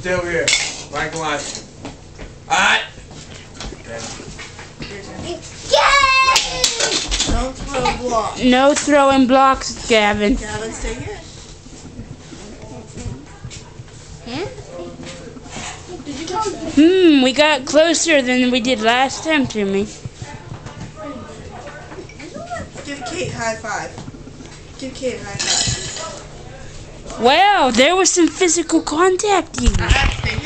stay over here. Like the last one. Alright. Yay! Don't throw blocks. No throwing blocks, Gavin. Gavin, stay here. We got closer than we did last time to me. Give Kate a high five. Give Kate a high five. Wow, there was some physical contact here. Stay here.